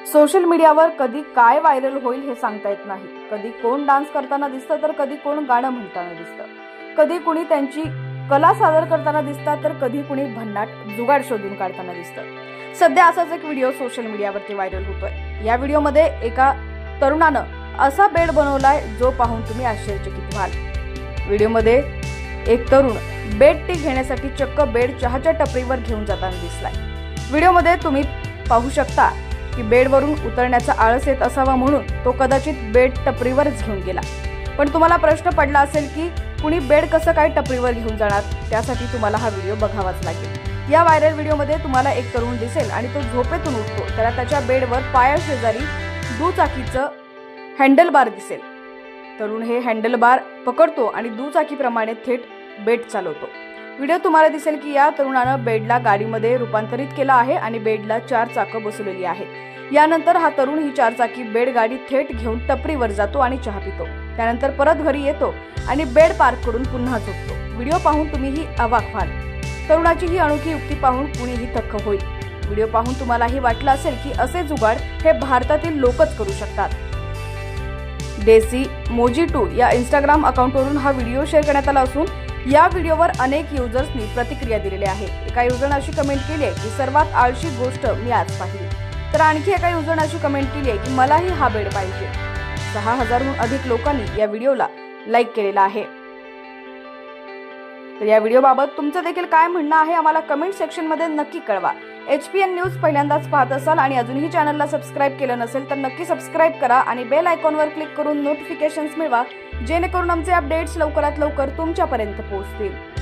Social मीडियावर कधी काय व्हायरल होईल हे सांगता येत नाही। कधी कोण डान्स करताना दिसतं तर कधी कोण गाणं म्हणताना दिसतं, कधी कुणी त्यांची कला सादर करताना दिसतात तर कधी कुणी भन्नाट जुगाड शोधून काढताना दिसतं। सध्या असाच एक व्हिडिओ सोशल मीडियावरती व्हायरल होतोय। या व्हिडिओमध्ये एका तरुणानं असा बेड बनवलाय जो पाहून तुम्ही आश्चर्यचकित व्हाल। व्हिडिओमध्ये एक तरुण बेड टी घेण्यासाठी चक्क बेड चहाच्या टपरीवर घेऊन जाताना दिसलाय। व्हिडिओमध्ये तुम्ही पाहू शकता की बेडवरून उतरण्याचा आळस येत असावा म्हणून तो कदाचित बेड टपरीवरच घेऊन गेला। पण तुम्हाला प्रश्न पडला असेल की कुणी बेड कसं काय टपरीवर घेऊन जाणार, त्यासाठी तुम्हाला हा व्हिडिओ बघावाच लागेल। या व्हायरल व्हिडिओमध्ये तुम्हाला एक तरुण दिसेल आणि तो झोपेतून उठतो, त्याला त्याच्या बेडवर पायाशेजारी दुचाकीचं हँडल बार दिसेल। तरुण हे हँडल बार पकडतो आणि दुचाकीप्रमाणे थेट बेड चालवतो। व्हिडिओ तुम्हाला दिसेल की या तरुणानं बेडला गाडीमध्ये रूपांतरित केलं आहे आणि बेडला 4 चाकं बसवलेली आहेत। यानंतर हा तरुण ही 4 चाकी बेड गाडी थेट घेऊन टपरीवर जातो आणि चहा पितो। त्यानंतर परत घरी येतो आणि बेड पार्क करून पुन्हा झोपतो। व्हिडिओ पाहून तुम्हीही अवाक व्हाल। तरुणाची ही अनोखी युक्ती पाहून कुणीही थक्क होईल। व्हिडिओ पाहून तुम्हालाही वाटलं असेल की असे जुगाड हे भारतातील लोकच करू शकतात। देसी मोजी 2 या इंस्टाग्राम अकाउंटवरून हा व्हिडिओ शेअर करण्यात आला असून या व्हिडिओवर अनेक युजर्सनी प्रतिक्रिया दिलेल्या आहेत। एका युजरने अशी कमेंट केली आहे की सर्वात आळशी गोष्ट मी आज पाहिली, तर आणखी एका युजरने अशी कमेंट केली आहे की मलाही हा बेड पाहिजे। 6000हून अधिक लोकांनी या व्हिडिओला लाईक केलेला आहे। तर या व्हिडिओबाबत तुमचं देखील काय म्हणणं आहे आम्हाला कमेंट सेक्शन मध्ये नक्की कळवा। HPN न्यूज पहिल्यांदाच पाहत असाल आणि अजूनही चॅनलला सबस्क्राईब केलं नसेल तर नक्की सबस्क्राईब करा आणि बेल आयकॉनवर क्लिक करून नोटिफिकेशन्स मिळवा, जेणेकरून आमचे अपडेट्स लवकरात लवकर तुमच्यापर्यंत पोहोचतील।